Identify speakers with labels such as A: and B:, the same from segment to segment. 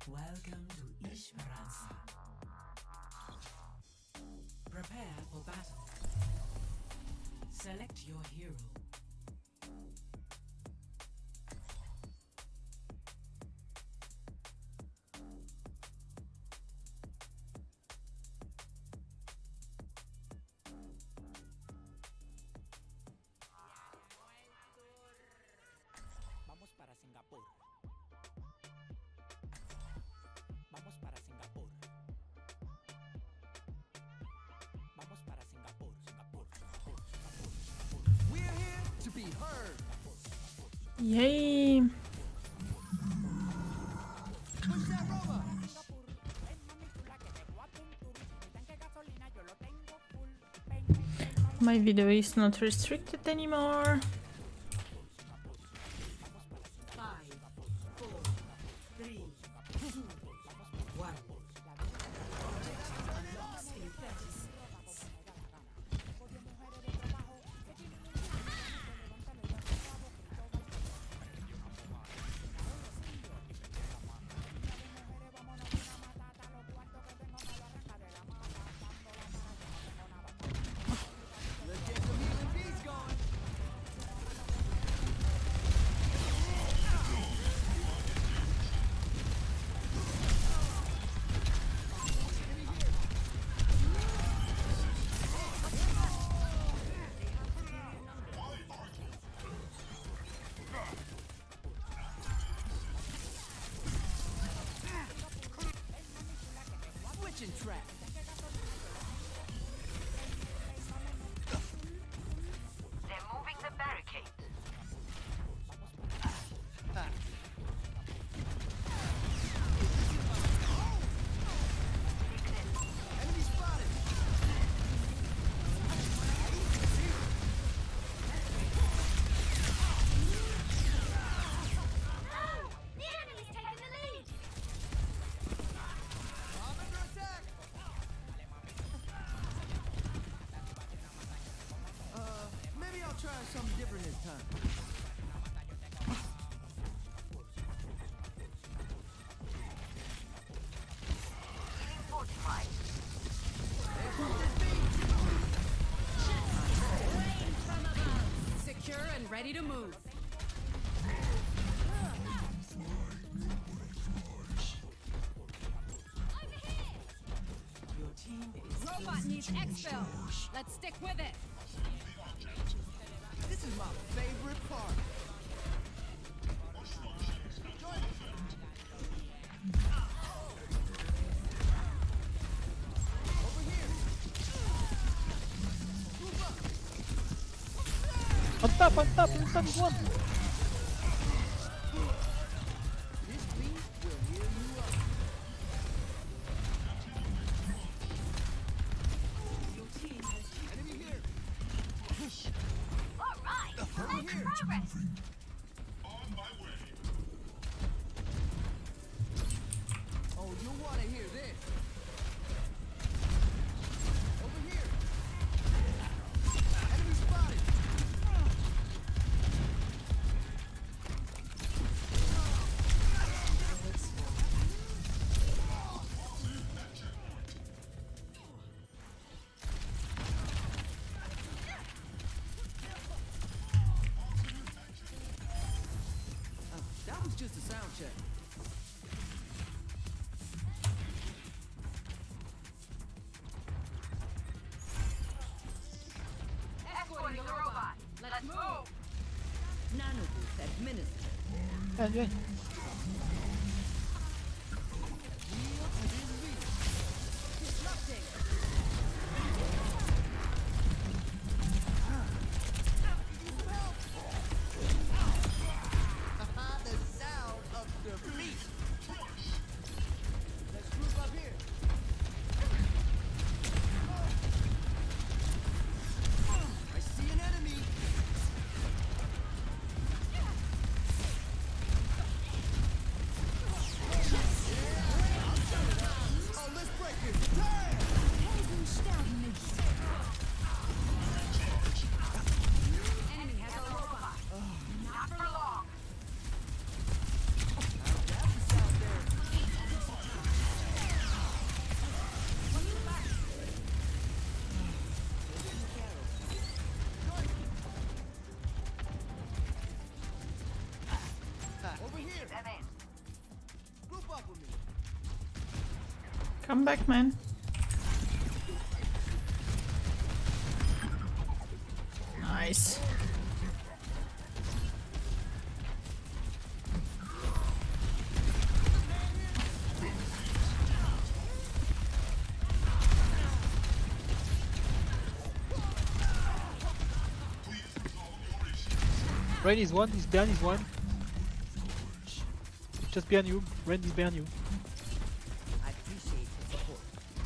A: Welcome to Esperanza. Prepare for battle. Select your hero.
B: Vamos para Singapur. Vamos para Singapur. Vamos para Singapur. We're here to be heard.
C: Yay! My video is not restricted anymore.
A: 5, 4, 3, 2, 1. Unlocks in 30 seconds.
B: Switching track.
D: They're moving the barricade.
B: Enemy spotted.
D: The enemy's taking the lead.
B: I'm under attack. Maybe I'll try something different this time.
D: Healing fortified.
E: Secure and ready to move.
A: Your team is
E: Robot needs exfil. Let's stick with it.
B: This is my favorite part. Over here. Move up.
C: On top, instant one.
B: This beat will heal you up.
A: your team has
B: Enemy here.
D: All right.
B: Over
D: Let's
B: here.
D: progress.
B: Oh, you'll want to hear this. Over here. Enemy spotted. That was just a sound check.
D: Escorting the robot. Let's move.
E: Nanoboost administered.
C: Okay.
B: Yield to this beat.
E: Disrupting.
B: The sound of defeat. Let's group up here. I see an enemy.
C: Come back, man. Nice.
F: Rain is one, his behind is one. Just behind you, Rain is behind you.
B: I appreciate the support.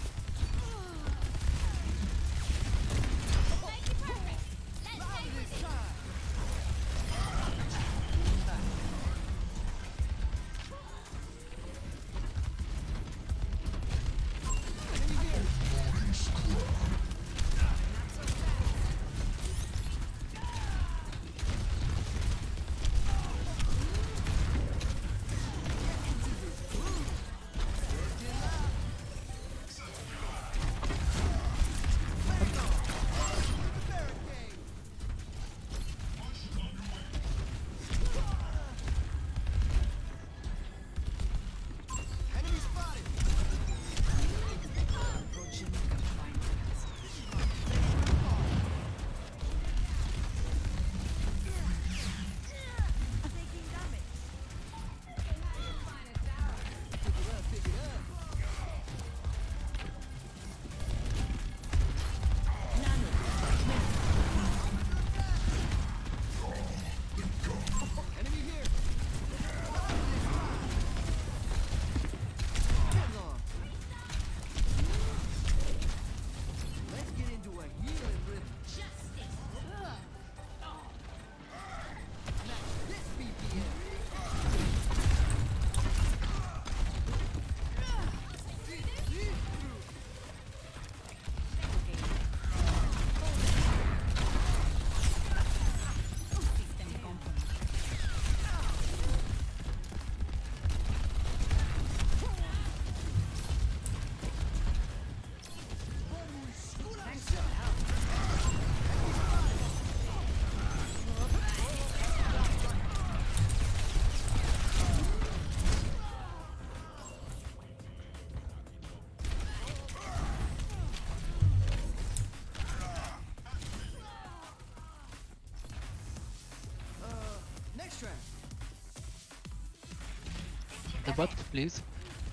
F: The bot, please.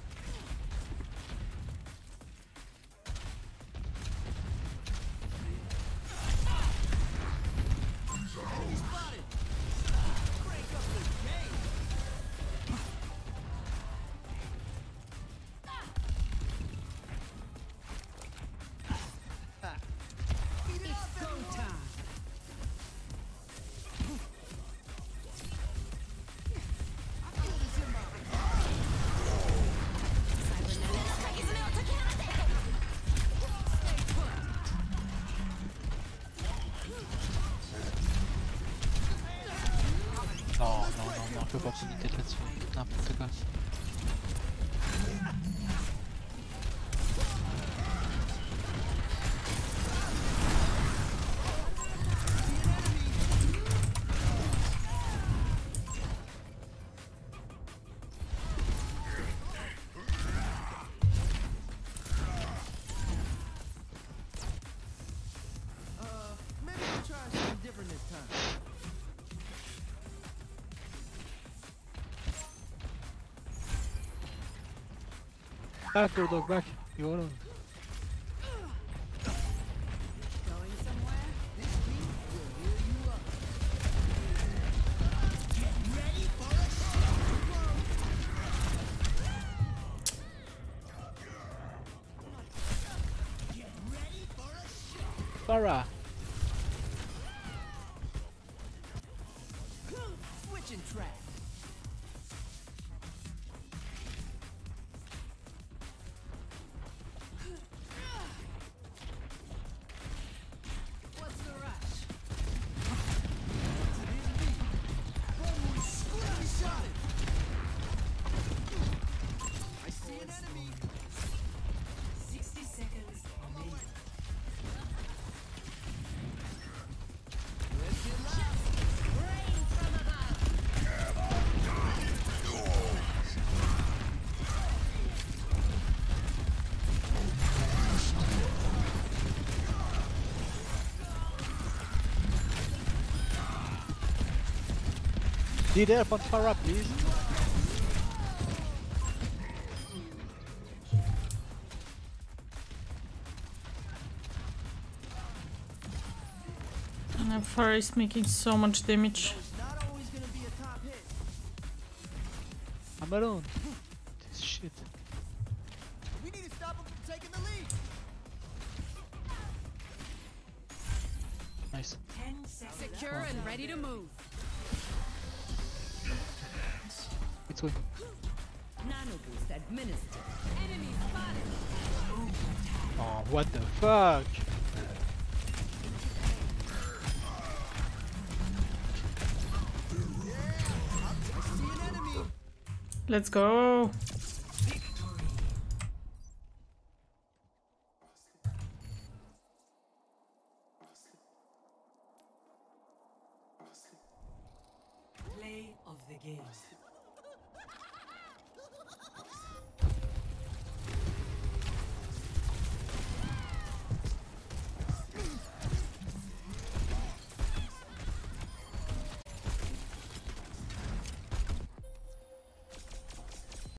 E: It's go time.
F: Non, je peux pas prendre une tête là-dessus. N'importe quoi.
B: Maybe we'll try something different this time.
F: Back, go dog, back. You hold on.
E: Going somewhere?
B: This beat will heal you up.
F: Farah.
B: Switching track.
E: What's the rush?
B: I see an enemy.
A: 60 seconds remaining.
F: Need help on Farah, please.
C: And Farah is making so much damage.
B: It's not always gonna be a top hit.
F: I'm alone. This shit.
B: We need to stop him from taking the lead.
F: Nice.
A: 10 seconds.
E: Secure and ready to move.
F: It's win.
E: Nano boost administered. Enemy spotted.
F: Oh, what the fuck?
B: I see an enemy.
C: Let's go.
A: Play of the game.